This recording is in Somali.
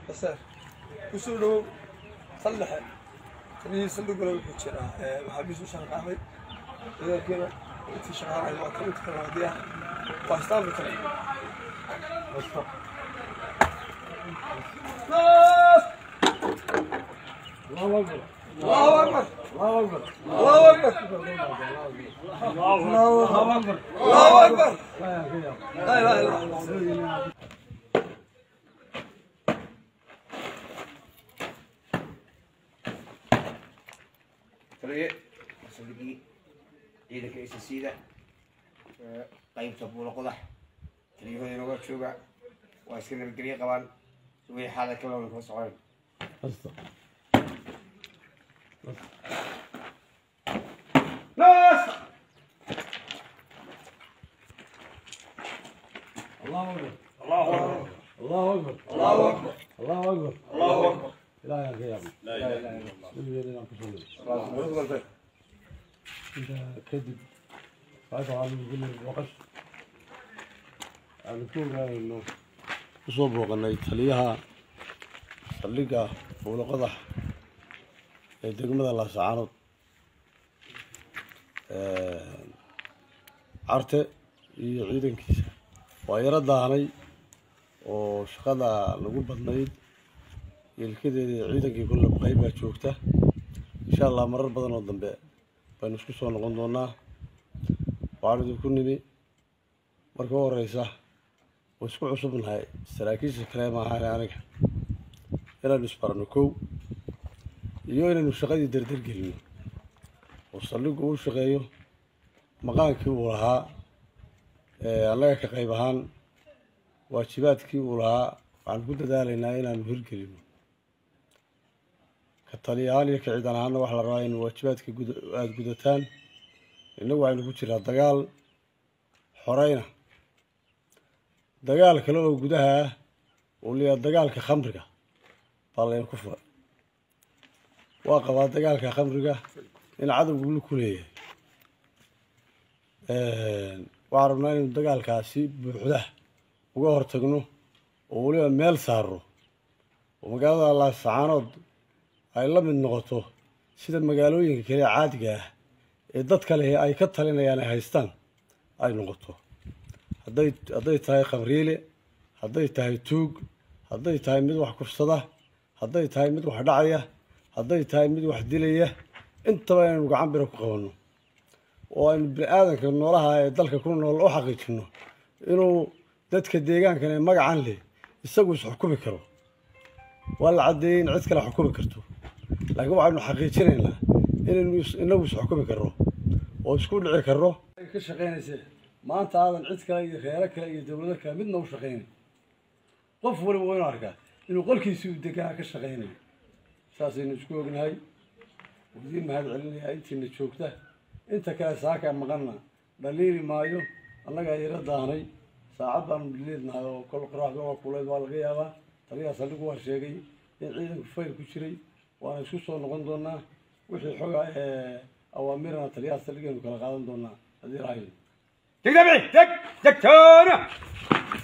بس وسولو صلح تبي صندوق لو كتير وحبيس وشان قاعد إذا كنا في شغال على الوقت كنا وديها فاستان بتري الله أكبر الله أكبر الله أكبر الله أكبر الله أكبر الله أكبر لا إله إلا الله طريق صدقي عيدك إيش السيدة قيم تبول قضح تليفون ينوع شوقة وأسكن القرية قبل سوي حالة كلها من فوق ناس الله أكبر الله أكبر الله أكبر الله أكبر الله أكبر الله أكبر لا يا قيام لا إله إلا الله انت كذب هذا على يقول وقش على كل هذا انه صوب وقناي تليها سلقه فوق قدح دegmada la saacanood carte iyo ciidankiisa waa yara daahanay oo shaqada lagu badnayd ilkadeeda ciidankii kullu qayb baa joogta insha Allah marar badan oo dambe baan isku soo noqon doonaa waanu ku nimi marka horeysa oo isku cusubnahay saraakiisha kale ma ahaan aniga inaan isbarno kow iyo inaynu shaqadii dardar gelino oo saldhigu uu shaqeeyo maqaankii uu lahaa annaga ka qayb ahaan waajibaadkii uu lahaa waxaan ku dadaalaynaa inaanu hirgelino ka taliyahaan iyo ka ciidan ahaana waxaa la rabaa in waajibaadkii aada gudataan innagu waxaynu ku jiraa dagaal xoreyna dagaal kale oo gudaha ah oo liyaa dagaalka khamriga baa laynu ku furay waa qabaa dagaalka khamriga in cadowgu la ku leeyahay waxaan rabnaa inaynu dagaalkaasi buuxda uga hortagno oo weliba meel saaro oo magaalada Laascaanood ay la mid noqoto sida magaalooyinka kale caadiga ah ee dad kale ay ka talinayaan ay haystaan ay noqoto hadday tahay qabriile hadday tahay tuug hadday tahay mid wax kufsada hadday tahay mid wax dhacaya hadday tahay mid wax dilaya intaba inaynu gacan biro ku qabanno oo aynu bini'aadanka noolaha ee dalka ku nool u xaqiijino inuu dadka deegaankan ee magacan leh isagu is xukumi karo waa la caddeeyay in cid kale xukumi karto laakiin waxaynu xaqiijinaynaa inaynu inagu is xukumi karno oo isku dhici karno ka shaqeynaysa maanta aadan cid kale iyo reero kale iyo dowlado kale midna u shaqeynayn qof waliba waa inuu arkaa inuu qolkiisii u degaa ka shaqeynayo saasaynu isku ognahay wadiin mahad celinayaa intiina joogta inta kale saaka maqanna dhaliili maayo annagaa yara daahnay saacad baanu dhaliidnahay oo kol qoraxda waa kuleyd waa laga yaabaa taliyaha saldhigu waa sheegay in ciidanku fayl ku jiray waana isku soo noqon doonaa wixii xogaa awaamirana taliyaha saldhigaynu kala qaadan doonaa haddii rahayo تك دك تك تك